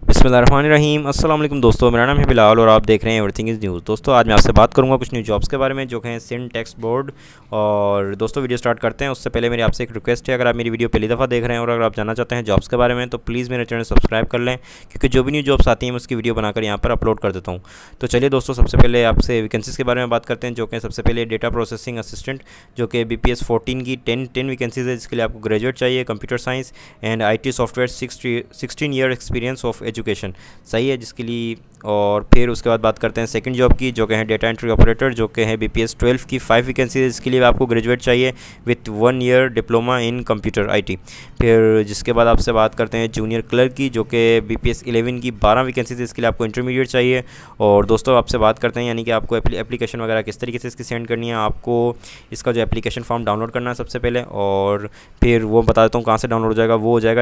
बिस्मिल्लाहिर्रहमानिर्रहीम। अस्सलाम वालेकुम दोस्तों, मेरा नाम है बिलाल और आप देख रहे हैं एवरीथिंग इज़ न्यूज़। दोस्तों आज मैं आपसे बात करूंगा कुछ न्यू जॉब्स के बारे में जो हैं सिंध टेक्स्ट बोर्ड। और दोस्तों वीडियो स्टार्ट करते हैं उससे पहले मेरी आपसे एक रिक्वेस्ट है, अगर आप मेरी वीडियो पहली दफ़ा देख रहे हैं और अगर आप जानना चाहते हैं जॉब्स के बारे में तो प्लीज़ मेरे चैनल सब्सक्राइब कर लें, क्योंकि जो भी न्यू जॉब्स आती हैं मैं उसकी वीडियो बनाकर यहाँ पर अपलोड कर देता हूँ। तो चलिए दोस्तों, सबसे पहले आपसे वैकेंसीज़ के बारे में बात करते हैं, जो कि सबसे पहले डेटा प्रोसेसिंग असिस्टेंट, जो कि BPS 14 की 10 वैकेंसीज़ है, जिसके लिए आपको ग्रेजुएट चाहिए computer science and IT software 16 year experience of education सही है जिसके लिए। और फिर उसके बाद बात करते हैं सेकंड जॉब की, जो कि है डेटा एंट्री ऑपरेटर, जो कि है BPS 12 की 5 वैकेंसी है, इसके लिए आपको ग्रेजुएट चाहिए with 1 year diploma in computer IT। फिर जिसके बाद आपसे बात करते हैं जूनियर क्लर्क की, जो कि BPS 11 की 12 वैकेंसी है, इसके लिए आपको इंटरमीडिएट चाहिए। और दोस्तों आपसे बात करते हैं यानी कि आपको एप्लीकेशन वगैरह किस तरीके से इसकी सेंड करनी है। आपको इसका जो एप्लीकेशन फॉर्म डाउनलोड करना है सबसे पहले, और फिर वो बता देता हूँ कहाँ से डाउनलोड हो जाएगा। वो हो जाएगा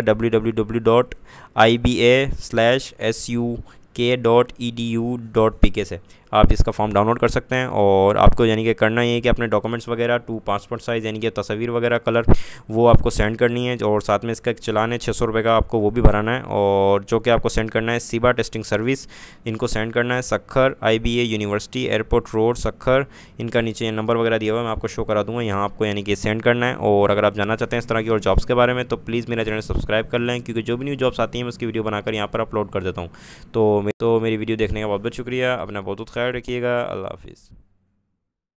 www.iba/suk.edu.pk से आप इसका फॉर्म डाउनलोड कर सकते हैं। और आपको यानी कि करना ये है कि अपने डॉक्यूमेंट्स वगैरह 2 पासपोर्ट साइज़ यानी कि तस्वीर वगैरह कलर वो आपको सेंड करनी है, और साथ में इसका एक चलान है 600 रुपये का, आपको वो भी भराना है। और जो कि आपको सेंड करना है सीबा टेस्टिंग सर्विस, इनको सेंड करना है Sukkur IBA university airport road Sukkur. इनका नीचे नंबर वगैरह दिया हुआ है, मैं आपको शो करा दूँगा, यहाँ आपको यानी कि सेंड करना है। और अगर आप जानना चाहते हैं इस तरह की और जॉब्स के बारे में तो प्लीज़ मेरा चैनल सब्सक्राइब कर लें, क्योंकि जो भी न्यू जॉब्स आती हैं मैं उसकी वीडियो बनाकर यहाँ पर अपलोड कर देता हूँ। तो मेरी वीडियो देखने का बहुत बहुत शुक्रिया। अपना बहुत ख्याल रखिएगा। अल्लाह हाफिज़।